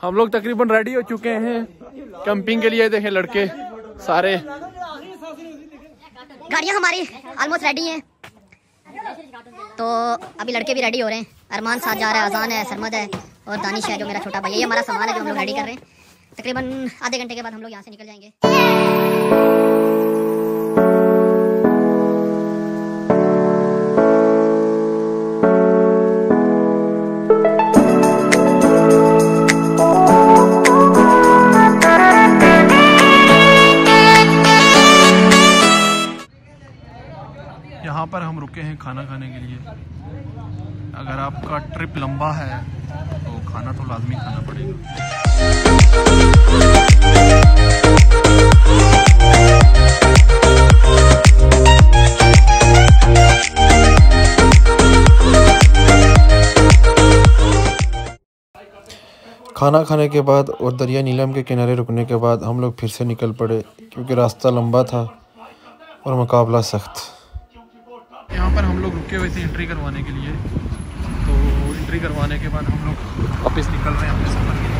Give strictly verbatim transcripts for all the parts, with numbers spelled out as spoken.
हम लोग तकरीबन रेडी हो चुके हैं कैंपिंग के लिए। देखें लड़के सारे, गाड़ियाँ हमारी ऑलमोस्ट रेडी हैं, तो अभी लड़के भी रेडी हो रहे हैं। अरमान साथ जा रहा है, अजान है, सरमद है और दानिश है जो मेरा छोटा भाई है। ये हमारा सामान है जो हम लोग रेडी कर रहे हैं। तकरीबन आधे घंटे के बाद हम लोग यहाँ से निकल जाएंगे। यहाँ पर हम रुके हैं खाना खाने के लिए। अगर आपका ट्रिप लंबा है तो खाना तो लाजमी खाना पड़ेगा। खाना खाने के बाद और दरिया नीलम के किनारे रुकने के बाद हम लोग फिर से निकल पड़े, क्योंकि रास्ता लंबा था और मुकाबला सख्त। यहाँ पर हम लोग रुके हुए थे एंट्री करवाने के लिए, तो एंट्री करवाने के बाद हम लोग वापस निकल रहे हैं अपने सफ़र के लिए।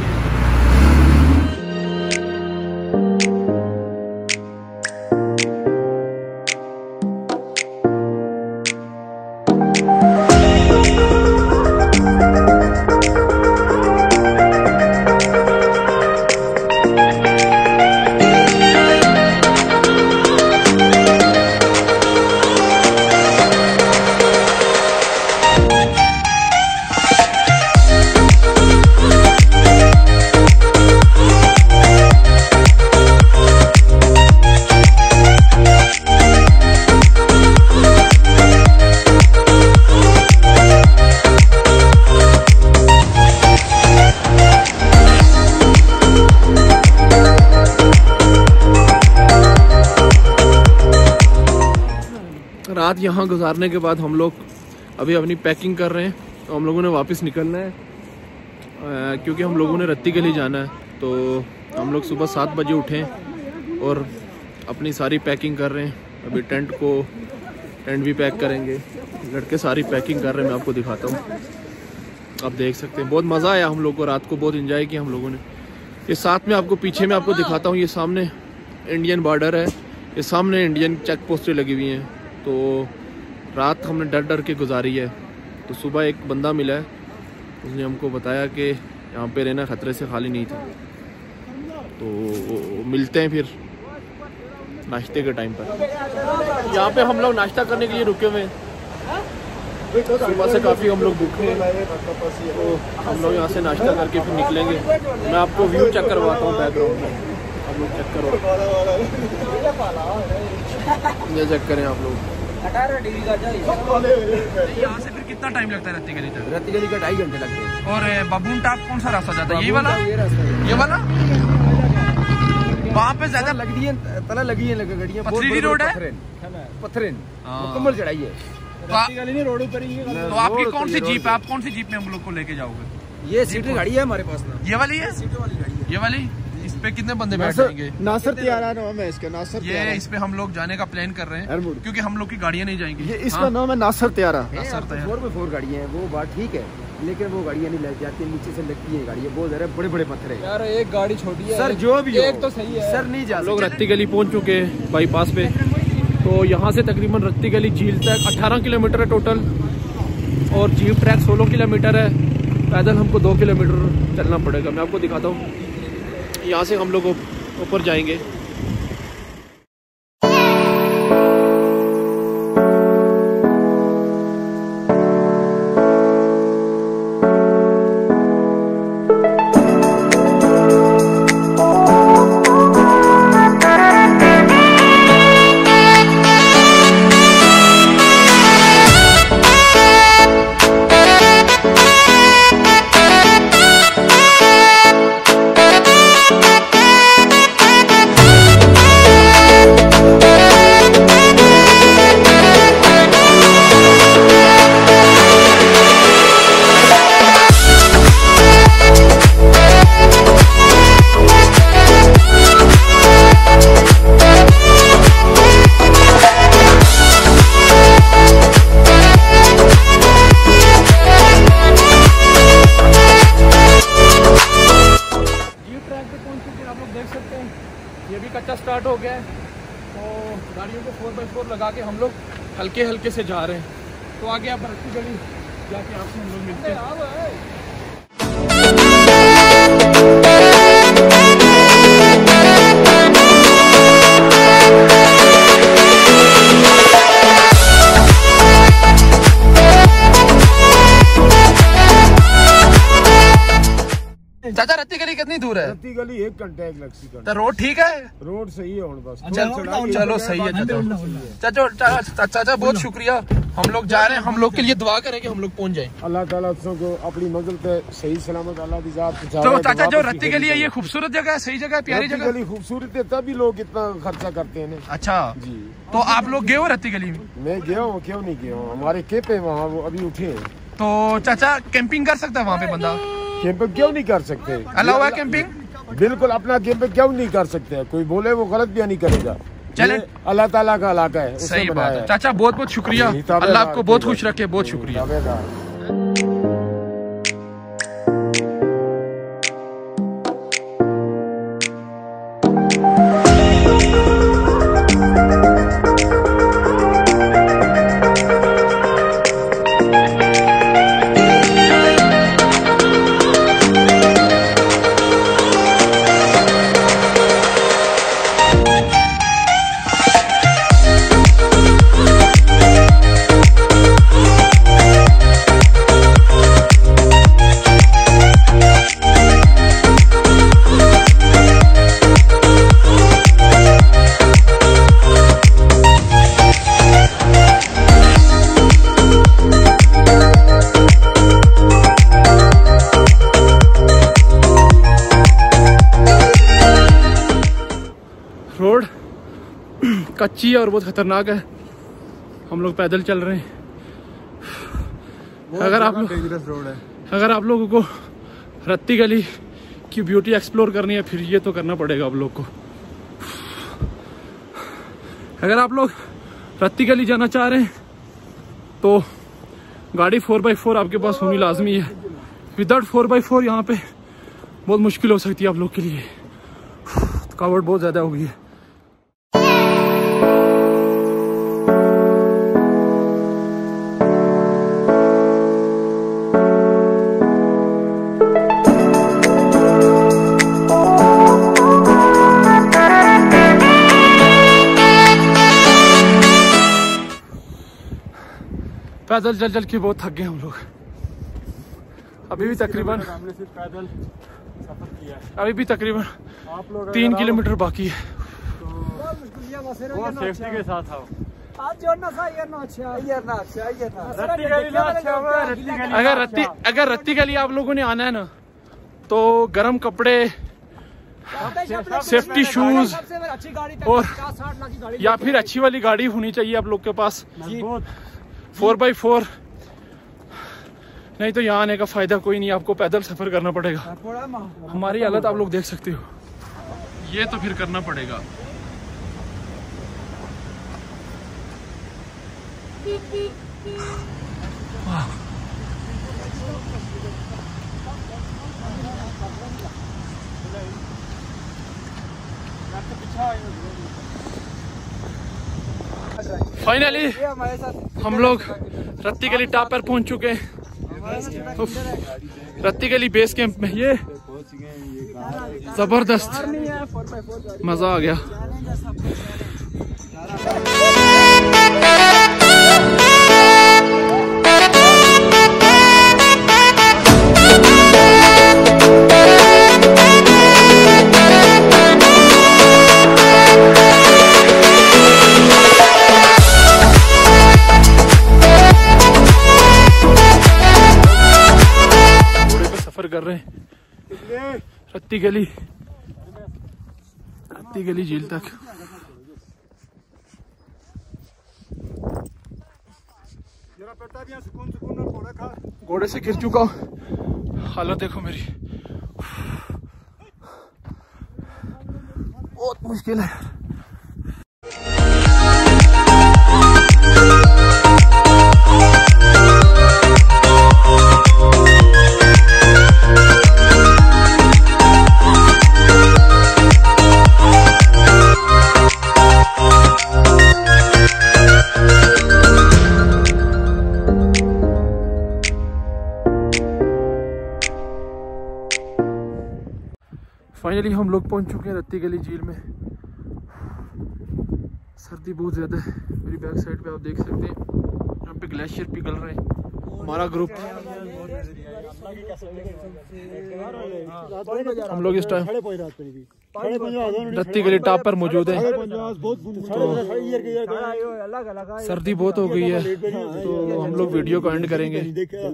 रात यहाँ गुजारने के बाद हम लोग अभी अपनी पैकिंग कर रहे हैं, तो हम लोगों ने वापस निकलना है आ, क्योंकि हम लोगों ने रत्ती के लिए जाना है। तो हम लोग सुबह सात बजे उठें और अपनी सारी पैकिंग कर रहे हैं। अभी टेंट को टेंट भी पैक करेंगे, लड़के सारी पैकिंग कर रहे हैं। मैं आपको दिखाता हूँ, आप देख सकते हैं। बहुत मज़ा आया हम लोग को, रात को बहुत इंजॉय किया हम लोगों ने। ये साथ में आपको पीछे में आपको दिखाता हूँ, ये सामने इंडियन बॉर्डर है, ये सामने इंडियन चेक पोस्टें लगी हुई हैं। तो रात हमने डर डर के गुजारी है। तो सुबह एक बंदा मिला है, उसने हमको बताया कि यहाँ पे रहना ख़तरे से खाली नहीं था। तो मिलते हैं फिर नाश्ते के टाइम पर। यहाँ पे हम लोग नाश्ता करने के लिए रुके हुए हैं। सुबह से काफ़ी हम लोग भूखे हैं, तो हम लोग यहाँ से नाश्ता करके फिर निकलेंगे। मैं आपको व्यू चेक करवाता हूँ बैकग्राउंड में, आप लोग चेक करो, ये चेक करें आप लोग। यहाँ से फिर कितना टाइम लगता है रत्ती गली तक? रत्ती गली का ढाई घंटे लगते हैं। और बाबून टाप कौन सा रास्ता जाता है? ये वाला, ये वाला वहाँ पे ज्यादा लगी है, तला लगी है गाड़ियाँ। पथरीली रोड है, पत्थरें मुकम्मल चढ़ाई है। रोड ऊपर ही है। तो आपकी कौन सी जीप है? आप कौन सी जीप में हम लोग को लेके जाओगे? ये सीटर गाड़ी है हमारे पास ना। ये वाली है, सीटर वाली गाड़ी है। ये वाली, इस पे कितने बंदे बैठ जाएंगे? नासर त्यारा नाम है इसका, नासर ये इस पे हम लोग जाने का प्लान कर रहे हैं, क्योंकि हम लोग की गाड़ियाँ नहीं जाएंगी। ये इसका नाम है नासर त्यारा। नासर त्यारा फोर बाई फोर गाड़ियाँ हैं, वो बात ठीक है, लेकिन वो गाड़ियाँ नहीं लग जाती, नीचे से लगती है गाड़ियाँ। बहुत ज़्यादा बड़े बड़े पत्थर है यार, एक गाड़ी छोटी है सर, जो भी एक तो सही है सर, नहीं जा। लोग रत्ती गली पहुँच चुके हैं बाईपास पे। तो यहाँ से तकरीबन रत्ती गली झील तक अठारह किलोमीटर है टोटल, और जीप ट्रैक सोलह किलोमीटर है। पैदल हमको दो किलोमीटर चलना पड़ेगा। मैं आपको दिखाता हूँ, यहाँ से हम लोग ऊपर जाएंगे। कच्चा स्टार्ट हो गया है, तो गाड़ियों को फोर बाई फोर लगा के हम लोग हल्के हल्के से जा रहे हैं। तो आगे आप रत्ती गली जाके आपसे हम लोग मिलते हैं। चाचा रत्ती गली कितनी दूर है? रत्ती गली एक घंटे एक लक्ष्य घंटे। तो रोड ठीक है? रोड सही है बस। चलो सही है चाचा। चाचा चाचा बहुत शुक्रिया। हम लोग जा रहे हैं, हम लोग के लिए दुआ करें कि हम लोग पहुंच जाएं। अल्लाह ताला को अपनी मंजिल पे सही सलामत अल्लाह की जात पहुंचा। तो चाचा जो रत्ती गली है ये खूबसूरत जगह है, सही जगह है, प्यारी जगह? गली खूबसूरत है तभी लोग इतना खर्चा करते हैं। अच्छा जी। तो आप लोग गए हो रत्ती गली में? मैं गया हूँ, क्यों नहीं गया हूँ। हमारे केप है वहाँ, वो अभी उठे हैं। तो चाचा कैंपिंग कर सकता है वहाँ पे बंदा? कैंपिंग क्यों नहीं कर सकते? अलावा कैंपिंग बिल्कुल अपना कैंपिंग क्यों नहीं कर सकते? कोई बोले वो गलत भी नहीं करेगा। चले अल्लाह ताला का इलाका है। सही बात है चाचा, बहुत बहुत शुक्रिया। अल्लाह आपको बहुत खुश रखे, बहुत शुक्रिया। रोड कच्ची है और बहुत खतरनाक है। हम लोग पैदल चल रहे हैं। अगर आप डेंजरस रोड है। अगर आप लोगों को रत्ती गली की ब्यूटी एक्सप्लोर करनी है फिर ये तो करना पड़ेगा आप लोग को। अगर आप लोग रत्ती गली जाना चाह रहे हैं तो गाड़ी फोर बाई फोर आपके पास होनी लाजमी है। विदाउट फोर बाई फोर यहाँ पे बहुत मुश्किल हो सकती है आप लोग के लिए। थकावट बहुत ज़्यादा हो गई है। पैदल चल चल के बहुत थक गए हम लोग। अभी भी तकरीबन हमने सिर्फ पैदल सफर किया है। अभी भी तकरीबन आप लोग तीन किलोमीटर बाकी है। वो सेफ्टी के साथ आओ। अगर रत्ती अगर रत्ती गली आप लोगों ने आना है ना तो गर्म कपड़े, सेफ्टी शूज और या फिर अच्छी वाली गाड़ी होनी चाहिए आप लोग के पास। फोर बाई फोर नहीं तो यहाँ आने का फायदा कोई नहीं, आपको पैदल सफर करना पड़ेगा। हमारी हालत आप लोग देख सकते हो, ये तो फिर करना पड़ेगा। फाइनली हम लोग रत्ती गली टॉप पर पहुंच चुके हैं। रत्ती गली बेस कैंप में। ये जबरदस्त मजा आ गया। कर रहे हैं रत्ती गली रत्ती गली झील तक। घोड़े से गिर चुका हूँ, हालत देखो मेरी, बहुत मुश्किल है। फाइनली हम लोग पहुंच चुके हैं रत्ती गली झील में। सर्दी बहुत ज़्यादा है। मेरी बैक साइड पे आप देख सकते हैं यहाँ पे ग्लेशियर पिघल रहे हैं। हमारा ग्रुप हम लोग इस टाइम रत्ती गली टॉप पर मौजूद है। तो सर्दी बहुत हो गई है तो हम लोग वीडियो को एंड करेंगे।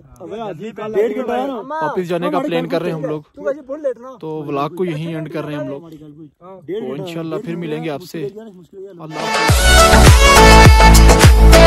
वापस जाने का प्लान कर रहे हैं हम लोग, तो व्लॉग को यहीं एंड कर रहे हैं हम लोग। तो इंशाल्लाह फिर मिलेंगे आपसे। अल्लाह।